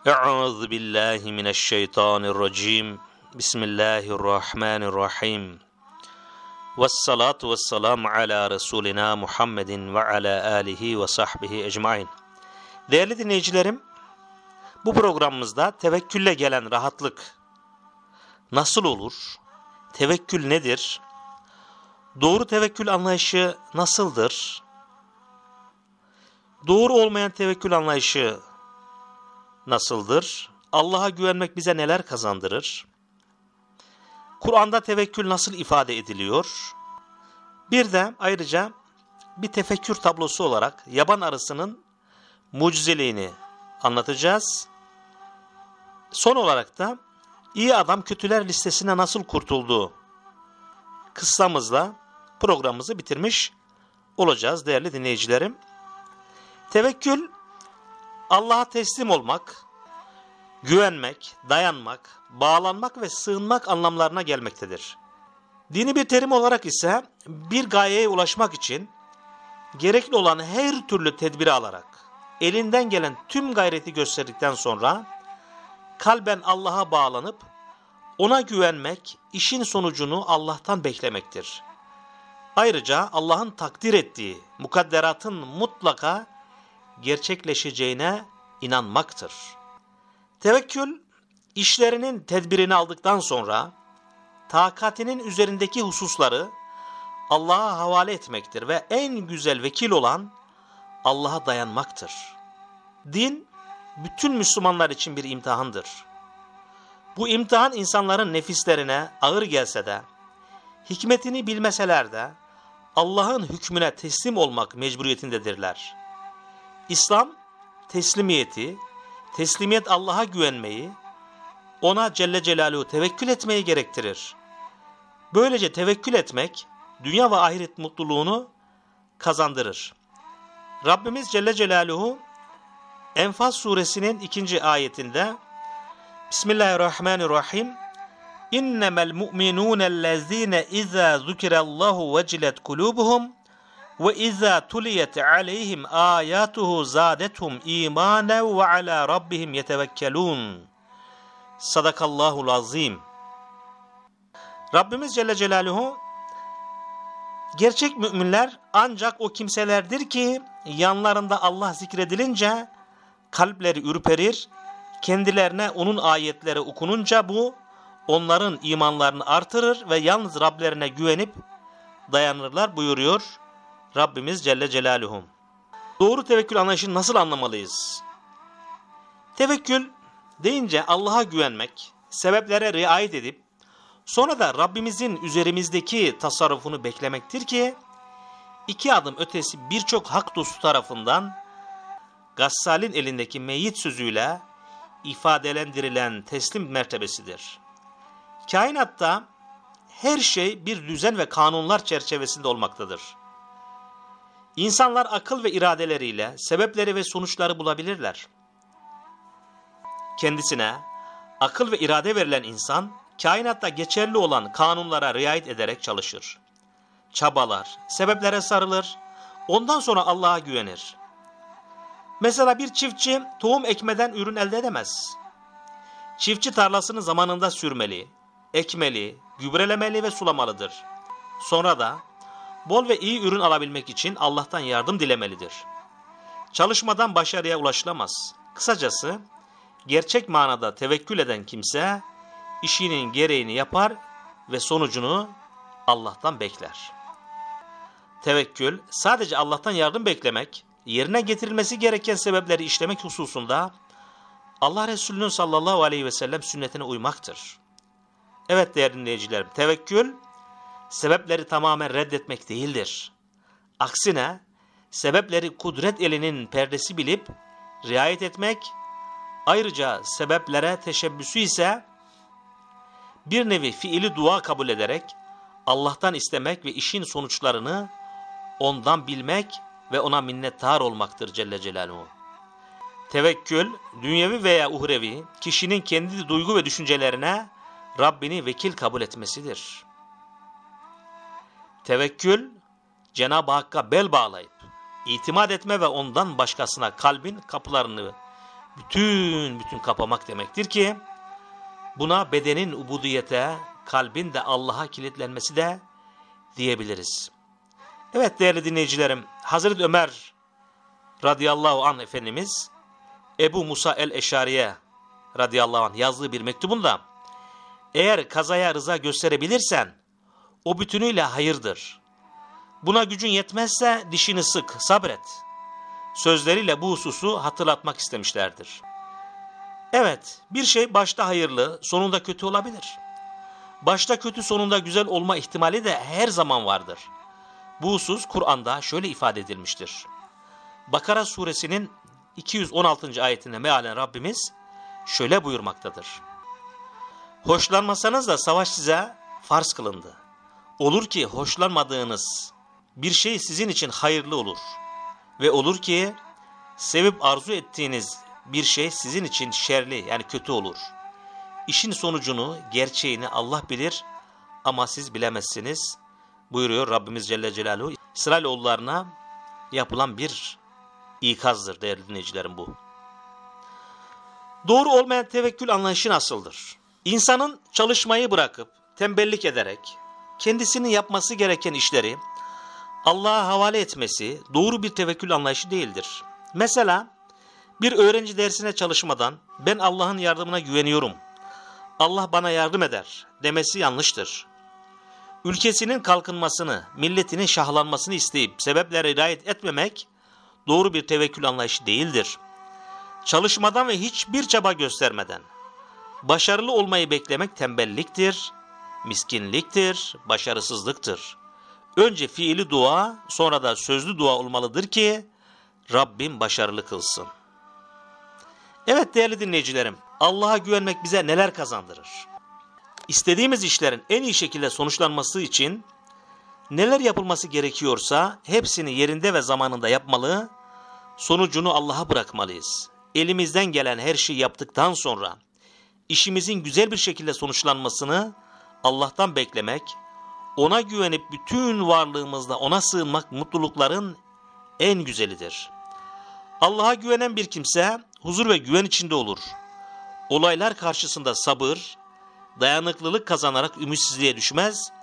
Euzu billahi mineşşeytanirracim. Bismillahirrahmanirrahim. Vessalatu vesselamu ala Resulina Muhammedin ve ala alihi ve sahbihi ecmain. Değerli dinleyicilerim, bu programımızda tevekkülle gelen rahatlık nasıl olur? Tevekkül nedir? Doğru tevekkül anlayışı nasıldır? Doğru olmayan tevekkül anlayışı nasıldır? Allah'a güvenmek bize neler kazandırır? Kur'an'da tevekkül nasıl ifade ediliyor? Bir de ayrıca bir tefekkür tablosu olarak yaban arısının mucizeliğini anlatacağız. Son olarak da iyi adam kötüler listesine nasıl kurtulduğu kıssamızla programımızı bitirmiş olacağız değerli dinleyicilerim. Tevekkül, Allah'a teslim olmak, güvenmek, dayanmak, bağlanmak ve sığınmak anlamlarına gelmektedir. Dini bir terim olarak ise bir gayeye ulaşmak için gerekli olan her türlü tedbiri alarak, elinden gelen tüm gayreti gösterdikten sonra kalben Allah'a bağlanıp ona güvenmek, işin sonucunu Allah'tan beklemektir. Ayrıca Allah'ın takdir ettiği mukadderatın mutlaka gerçekleşeceğine inanmaktır. Tevekkül, işlerinin tedbirini aldıktan sonra takatinin üzerindeki hususları Allah'a havale etmektir ve en güzel vekil olan Allah'a dayanmaktır. Din, bütün Müslümanlar için bir imtihandır. Bu imtihan insanların nefislerine ağır gelse de, hikmetini bilmeseler de Allah'ın hükmüne teslim olmak mecburiyetindedirler. İslam, teslimiyet Allah'a güvenmeyi, ona Celle Celaluhu tevekkül etmeyi gerektirir. Böylece tevekkül etmek, dünya ve ahiret mutluluğunu kazandırır. Rabbimiz Celle Celaluhu, Enfal suresinin 2. ayetinde, Bismillahirrahmanirrahim, İnnemel mu'minûnellezîne izâ zükirallahu vecilet kulûbuhum ve izâ tuliyet aleyhim âyâtuhu zâdethum îmânen ve alâ rabbihim yetevekkelûn. Sadakallahul azim. Rabbimiz Celle Celaluhu, gerçek müminler ancak o kimselerdir ki yanlarında Allah zikredilince kalpleri ürperir, kendilerine onun ayetleri okununca bu onların imanlarını artırır ve yalnız Rablerine güvenip dayanırlar buyuruyor Rabbimiz Celle Celaluhu. Doğru tevekkül anlayışını nasıl anlamalıyız? Tevekkül deyince Allah'a güvenmek, sebeplere riayet edip sonra da Rabbimizin üzerimizdeki tasarrufunu beklemektir ki 2 adım ötesi birçok hak dostu tarafından Gassal'in elindeki meyyit sözüyle ifadelendirilen teslim mertebesidir. Kainatta her şey bir düzen ve kanunlar çerçevesinde olmaktadır. İnsanlar akıl ve iradeleriyle sebepleri ve sonuçları bulabilirler. Kendisine akıl ve irade verilen insan, kainatta geçerli olan kanunlara riayet ederek çalışır. Çabalar, sebeplere sarılır, ondan sonra Allah'a güvenir. Mesela bir çiftçi tohum ekmeden ürün elde edemez. Çiftçi tarlasını zamanında sürmeli, ekmeli, gübrelemeli ve sulamalıdır. Sonra da bol ve iyi ürün alabilmek için Allah'tan yardım dilemelidir. Çalışmadan başarıya ulaşılamaz. Kısacası gerçek manada tevekkül eden kimse işinin gereğini yapar ve sonucunu Allah'tan bekler. Tevekkül sadece Allah'tan yardım beklemek, yerine getirilmesi gereken sebepleri işlemek hususunda Allah Resulü'nün sallallahu aleyhi ve sellem sünnetine uymaktır. Evet değerli dinleyicilerim, tevekkül sebepleri tamamen reddetmek değildir. Aksine sebepleri kudret elinin perdesi bilip riayet etmek, ayrıca sebeplere teşebbüsü ise bir nevi fiili dua kabul ederek Allah'tan istemek ve işin sonuçlarını ondan bilmek ve ona minnettar olmaktır Celle Celaluhu. Tevekkül, dünyevi veya uhrevi, kişinin kendi duygu ve düşüncelerine Rabbini vekil kabul etmesidir. Tevekkül, Cenab-ı Hakk'a bel bağlayıp itimat etme ve ondan başkasına kalbin kapılarını bütün kapamak demektir ki buna bedenin ubudiyete, kalbin de Allah'a kilitlenmesi de diyebiliriz. Evet değerli dinleyicilerim, Hazreti Ömer radıyallahu anh Efendimiz Ebu Musa el-Eşariye radıyallahu anh yazdığı bir mektubunda eğer kazaya rıza gösterebilirsen o bütünüyle hayırdır. Buna gücün yetmezse dişini sık, sabret. Sözleriyle bu hususu hatırlatmak istemişlerdir. Evet, bir şey başta hayırlı, sonunda kötü olabilir. Başta kötü, sonunda güzel olma ihtimali de her zaman vardır. Bu husus Kur'an'da şöyle ifade edilmiştir. Bakara suresinin 216. ayetinde mealen Rabbimiz şöyle buyurmaktadır. Hoşlanmasanız da savaş size farz kılındı. Olur ki hoşlanmadığınız bir şey sizin için hayırlı olur. Ve olur ki sevip arzu ettiğiniz bir şey sizin için şerli yani kötü olur. İşin sonucunu, gerçeğini Allah bilir ama siz bilemezsiniz buyuruyor Rabbimiz Celle Celaluhu. İsrailoğullarına yapılan bir ikazdır değerli dinleyicilerim bu. Doğru olmayan tevekkül anlayışı nasıldır? İnsanın çalışmayı bırakıp tembellik ederek kendisinin yapması gereken işleri Allah'a havale etmesi doğru bir tevekkül anlayışı değildir. Mesela bir öğrenci dersine çalışmadan ben Allah'ın yardımına güveniyorum, Allah bana yardım eder demesi yanlıştır. Ülkesinin kalkınmasını, milletinin şahlanmasını isteyip sebeplere riayet etmemek doğru bir tevekkül anlayışı değildir. Çalışmadan ve hiçbir çaba göstermeden başarılı olmayı beklemek tembelliktir, miskinliktir, başarısızlıktır. Önce fiili dua, sonra da sözlü dua olmalıdır ki Rabbim başarılı kılsın. Evet değerli dinleyicilerim, Allah'a güvenmek bize neler kazandırır? İstediğimiz işlerin en iyi şekilde sonuçlanması için neler yapılması gerekiyorsa hepsini yerinde ve zamanında yapmalı, sonucunu Allah'a bırakmalıyız. Elimizden gelen her şeyi yaptıktan sonra işimizin güzel bir şekilde sonuçlanmasını Allah'tan beklemek, ona güvenip bütün varlığımızla ona sığınmak mutlulukların en güzelidir. Allah'a güvenen bir kimse huzur ve güven içinde olur. Olaylar karşısında sabır, dayanıklılık kazanarak ümitsizliğe düşmez.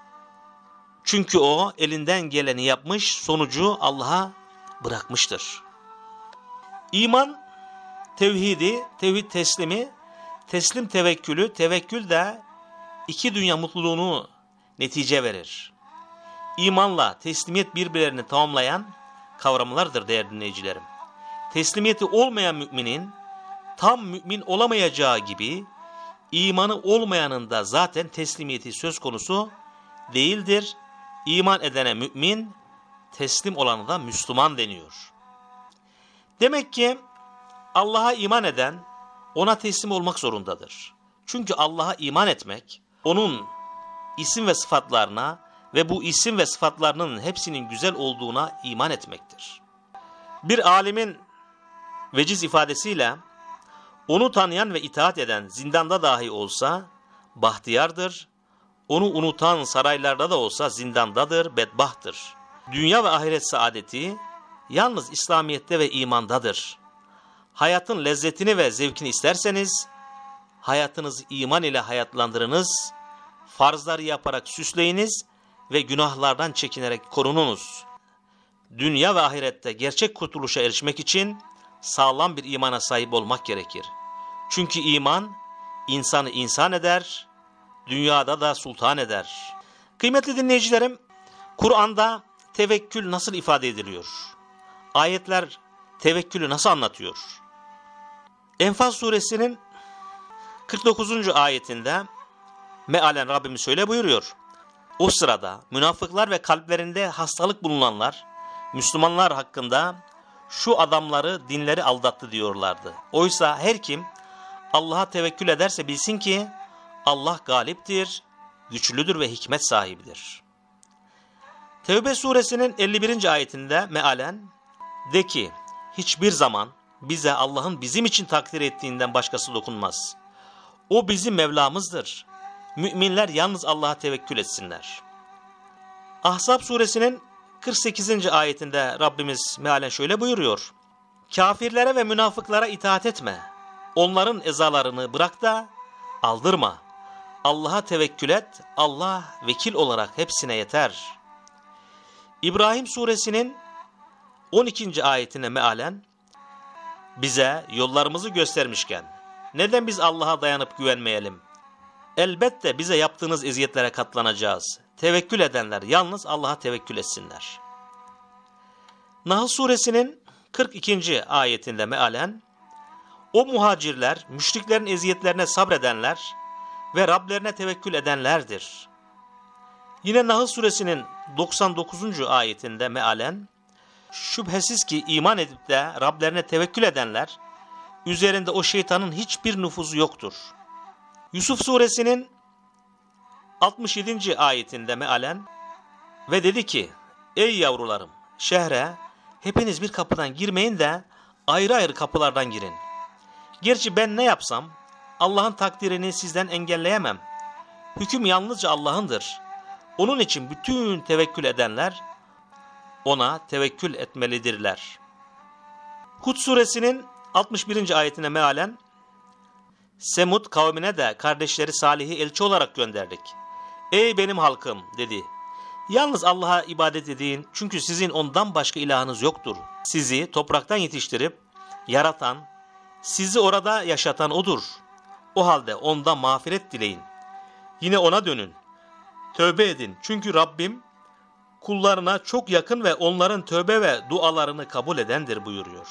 Çünkü o elinden geleni yapmış, sonucu Allah'a bırakmıştır. İman, tevhidi, tevhid teslimi, teslim tevekkülü, tevekkül de iki dünya mutluluğunu netice verir. İmanla teslimiyet birbirlerini tamamlayan kavramlardır değerli dinleyicilerim. Teslimiyeti olmayan müminin tam mümin olamayacağı gibi imanı olmayanın da zaten teslimiyeti söz konusu değildir. İman edene mümin, teslim olanı da Müslüman deniyor. Demek ki Allah'a iman eden ona teslim olmak zorundadır. Çünkü Allah'a iman etmek, onun isim ve sıfatlarına ve bu isim ve sıfatlarının hepsinin güzel olduğuna iman etmektir. Bir alimin veciz ifadesiyle, onu tanıyan ve itaat eden zindanda dahi olsa bahtiyardır, onu unutan saraylarda da olsa zindandadır, bedbahtır. Dünya ve ahiret saadeti yalnız İslamiyet'te ve imandadır. Hayatın lezzetini ve zevkini isterseniz, hayatınızı iman ile hayatlandırınız, farzları yaparak süsleyiniz ve günahlardan çekinerek korununuz. Dünya ve ahirette gerçek kurtuluşa erişmek için sağlam bir imana sahip olmak gerekir. Çünkü iman, insanı insan eder, dünyada da sultan eder. Kıymetli dinleyicilerim, Kur'an'da tevekkül nasıl ifade ediliyor? Ayetler tevekkülü nasıl anlatıyor? Enfal suresinin 49. ayetinde mealen Rabbimiz şöyle buyuruyor. O sırada münafıklar ve kalplerinde hastalık bulunanlar Müslümanlar hakkında şu adamları dinleri aldattı diyorlardı. Oysa her kim Allah'a tevekkül ederse bilsin ki Allah galiptir, güçlüdür ve hikmet sahibidir. Tevbe suresinin 51. ayetinde mealen de ki hiçbir zaman bize Allah'ın bizim için takdir ettiğinden başkası dokunmaz. O bizim Mevlamızdır. Müminler yalnız Allah'a tevekkül etsinler. Ahzab suresinin 48. ayetinde Rabbimiz mealen şöyle buyuruyor. Kafirlere ve münafıklara itaat etme. Onların ezalarını bırak da aldırma. Allah'a tevekkül et, Allah vekil olarak hepsine yeter. İbrahim suresinin 12. ayetine mealen, bize yollarımızı göstermişken neden biz Allah'a dayanıp güvenmeyelim? Elbette bize yaptığınız eziyetlere katlanacağız. Tevekkül edenler yalnız Allah'a tevekkül etsinler. Nahl suresinin 42. ayetinde mealen, o muhacirler, müşriklerin eziyetlerine sabredenler ve Rablerine tevekkül edenlerdir. Yine Nahl suresinin 99. ayetinde mealen, şüphesiz ki iman edip de Rablerine tevekkül edenler, üzerinde o şeytanın hiçbir nüfuzu yoktur. Yusuf suresinin 67. ayetinde mealen, ve dedi ki, ey yavrularım, şehre hepiniz bir kapıdan girmeyin de ayrı ayrı kapılardan girin. Gerçi ben ne yapsam Allah'ın takdirini sizden engelleyemem. Hüküm yalnızca Allah'ındır. Onun için bütün tevekkül edenler ona tevekkül etmelidirler. Hud suresinin 61. ayetine mealen, Semud kavmine de kardeşleri Salih'i elçi olarak gönderdik. Ey benim halkım dedi. Yalnız Allah'a ibadet edin, çünkü sizin ondan başka ilahınız yoktur. Sizi topraktan yetiştirip yaratan, sizi orada yaşatan O'dur. O halde ondan mağfiret dileyin. Yine O'na dönün. Tövbe edin, çünkü Rabbim kullarına çok yakın ve onların tövbe ve dualarını kabul edendir buyuruyor.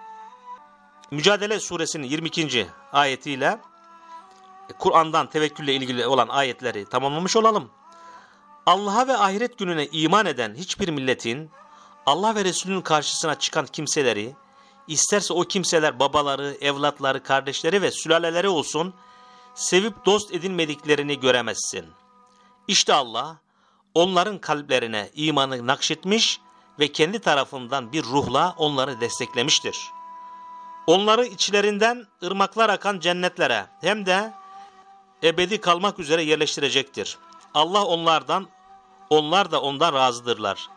Mücadele suresinin 22. ayetiyle Kur'an'dan tevekkülle ilgili olan ayetleri tamamlamış olalım. Allah'a ve ahiret gününe iman eden hiçbir milletin Allah ve Resulünün karşısına çıkan kimseleri, isterse o kimseler babaları, evlatları, kardeşleri ve sülaleleri olsun, sevip dost edinmediklerini göremezsin. İşte Allah onların kalplerine imanı nakşetmiş ve kendi tarafından bir ruhla onları desteklemiştir. Onları içlerinden ırmaklar akan cennetlere hem de ebedi kalmak üzere yerleştirecektir. Allah onlardan, onlar da ondan razıdırlar.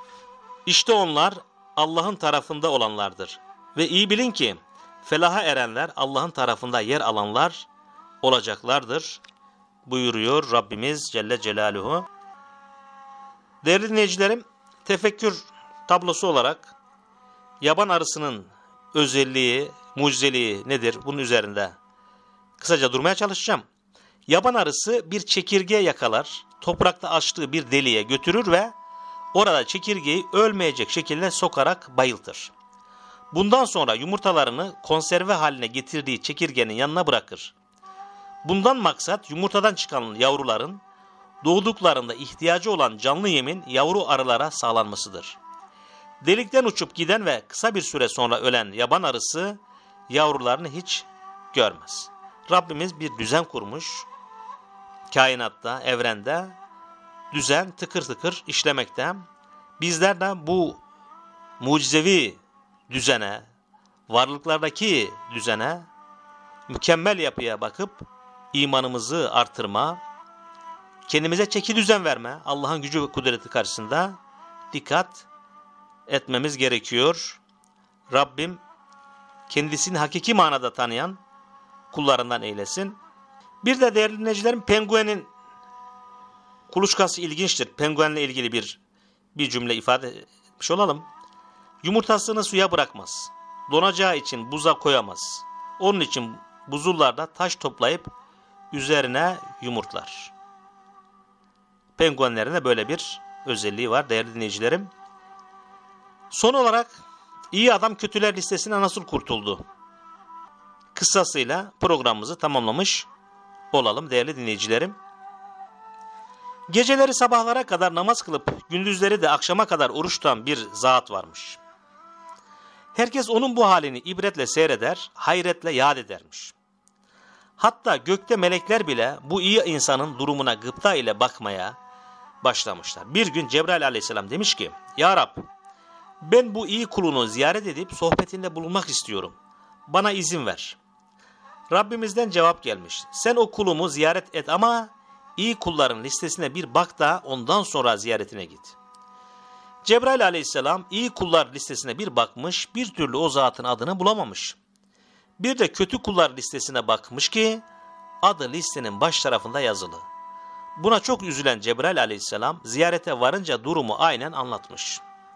İşte onlar Allah'ın tarafında olanlardır. Ve iyi bilin ki felaha erenler Allah'ın tarafında yer alanlar olacaklardır buyuruyor Rabbimiz Celle Celaluhu. Değerli dinleyicilerim, tefekkür tablosu olarak yaban arısının özelliği, mucizeliği nedir? Bunun üzerinde kısaca durmaya çalışacağım. Yaban arısı bir çekirge yakalar, toprakta açtığı bir deliğe götürür ve orada çekirgeyi ölmeyecek şekilde sokarak bayıltır. Bundan sonra yumurtalarını konserve haline getirdiği çekirgenin yanına bırakır. Bundan maksat yumurtadan çıkan yavruların doğduklarında ihtiyacı olan canlı yemin yavru arılara sağlanmasıdır. Delikten uçup giden ve kısa bir süre sonra ölen yaban arısı yavrularını hiç görmez. Rabbimiz bir düzen kurmuş. Kainatta, evrende düzen tıkır tıkır işlemekte. Bizler de bu mucizevi düzene, varlıklardaki düzene, mükemmel yapıya bakıp imanımızı artırma, kendimize çeki düzen verme, Allah'ın gücü ve kudreti karşısında dikkat etmemiz gerekiyor. Rabbim kendisini hakiki manada tanıyan kullarından eylesin. Bir de değerli dinleyicilerim, penguenin kuluçkası ilginçtir. Penguenle ilgili bir cümle ifade etmiş olalım. Yumurtasını suya bırakmaz. Donacağı için buza koyamaz. Onun için buzullarda taş toplayıp üzerine yumurtlar. Penguenlerin de böyle bir özelliği var değerli dinleyicilerim. Son olarak iyi adam kötüler listesine nasıl kurtuldu? Kıssasıyla programımızı tamamlamış olalım değerli dinleyicilerim. Geceleri sabahlara kadar namaz kılıp gündüzleri de akşama kadar oruç tutan bir zat varmış. Herkes onun bu halini ibretle seyreder, hayretle yad edermiş. Hatta gökte melekler bile bu iyi insanın durumuna gıpta ile bakmaya başlamışlar. Bir gün Cebrail aleyhisselam demiş ki, Ya Rab, ben bu iyi kulunu ziyaret edip sohbetinde bulunmak istiyorum. Bana izin ver. Rabbimizden cevap gelmiş. Sen o kulumu ziyaret et ama iyi kulların listesine bir bak da ondan sonra ziyaretine git. Cebrail aleyhisselam iyi kullar listesine bir bakmış, bir türlü o zatın adını bulamamış. Bir de kötü kullar listesine bakmış ki adı listenin baş tarafında yazılı. Buna çok üzülen Cebrail aleyhisselam ziyarete varınca durumu aynen anlatmış.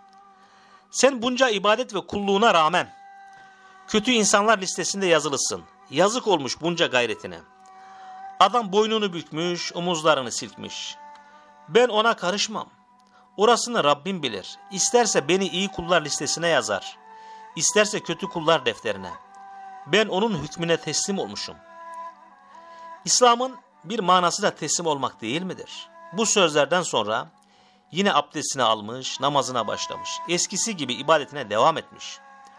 Sen bunca ibadet ve kulluğuna rağmen kötü insanlar listesinde yazılısın. Yazık olmuş bunca gayretine. Adam boynunu bükmüş, omuzlarını silkmiş. Ben ona karışmam. Orasını Rabbim bilir. İsterse beni iyi kullar listesine yazar. İsterse kötü kullar defterine. Ben onun hükmüne teslim olmuşum. İslam'ın bir manası da teslim olmak değil midir? Bu sözlerden sonra yine abdestini almış, namazına başlamış. Eskisi gibi ibadetine devam etmiş.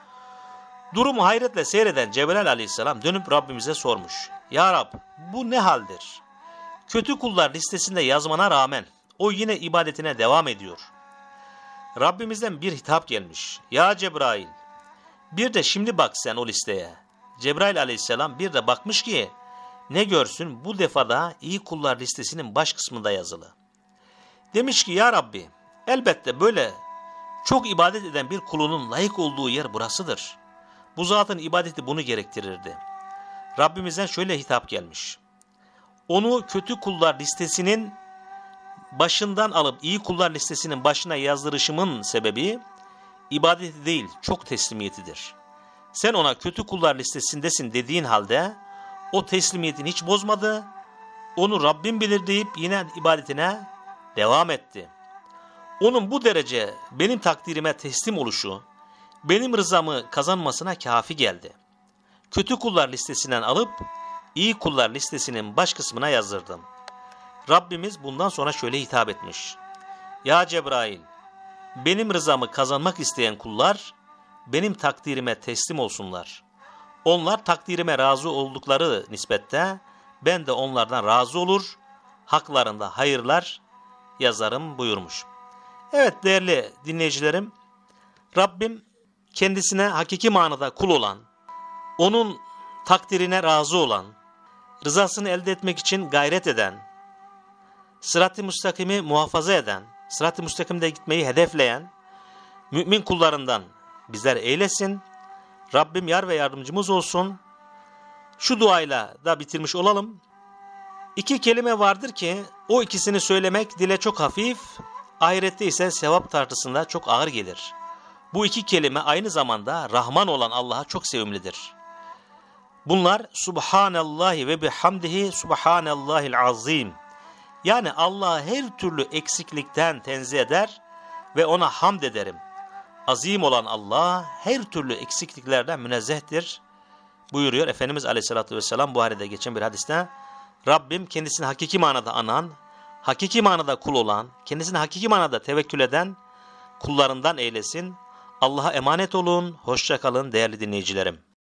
Durumu hayretle seyreden Cebrail aleyhisselam dönüp Rabbimize sormuş. Ya Rab, bu ne haldir? Kötü kullar listesinde yazmana rağmen o yine ibadetine devam ediyor. Rabbimizden bir hitap gelmiş. Ya Cebrail, bir de şimdi bak sen o listeye. Cebrail aleyhisselam bir de bakmış ki ne görsün, bu defada iyi kullar listesinin baş kısmında yazılı. Demiş ki ya Rabbi, elbette böyle çok ibadet eden bir kulunun layık olduğu yer burasıdır. Bu zatın ibadeti bunu gerektirirdi. Rabbimizden şöyle hitap gelmiş. Onu kötü kullar listesinin başından alıp iyi kullar listesinin başına yazdırışımın sebebi ibadeti değil, çok teslimiyetidir. Sen ona kötü kullar listesindesin dediğin halde o teslimiyetini hiç bozmadı. Onu Rabbim bilir deyip yine ibadetine devam etti. Onun bu derece benim takdirime teslim oluşu, benim rızamı kazanmasına kafi geldi. Kötü kullar listesinden alıp iyi kullar listesinin baş kısmına yazdırdım. Rabbimiz bundan sonra şöyle hitap etmiş. Ya Cebrail, benim rızamı kazanmak isteyen kullar benim takdirime teslim olsunlar. Onlar takdirime razı oldukları nispette ben de onlardan razı olur, haklarında hayırlar yazarım buyurmuş. Evet değerli dinleyicilerim, Rabbim kendisine hakiki manada kul olan, onun takdirine razı olan, rızasını elde etmek için gayret eden, sırat-ı müstakimi muhafaza eden, sırat-ı müstakimde gitmeyi hedefleyen mümin kullarından bizler eylesin. Rabbim yar ve yardımcımız olsun. Şu duayla da bitirmiş olalım. 2 kelime vardır ki o ikisini söylemek dile çok hafif, ahirette ise sevap tartısında çok ağır gelir. Bu 2 kelime aynı zamanda Rahman olan Allah'a çok sevimlidir. Bunlar Subhanallahi ve bihamdihi Subhanallahil azim. Yani Allah'ı her türlü eksiklikten tenzih eder ve ona hamd ederim. Azim olan Allah her türlü eksikliklerden münezzehtir buyuruyor Efendimiz Aleyhisselatü Vesselam Buhari'de geçen bir hadiste. Rabbim kendisini hakiki manada anan, hakiki manada kul olan, kendisine hakiki manada tevekkül eden kullarından eylesin. Allah'a emanet olun, hoşça kalın değerli dinleyicilerim.